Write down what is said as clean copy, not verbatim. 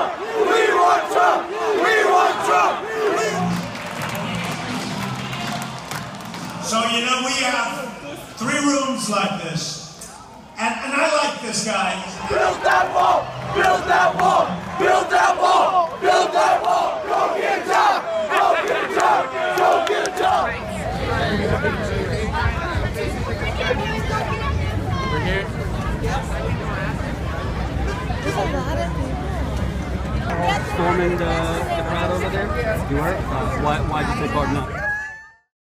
Trump! We want Trump! We want Trump! So, you know, we have 3 rooms like this. And I like this guy. Build that wall! Build that wall! Build that wall! Build that wall! Go get a job! Go get a job! Go get a job! Over here. There's a lot of people. Storming the crowd over there? You were? Why'd you take Gordon up?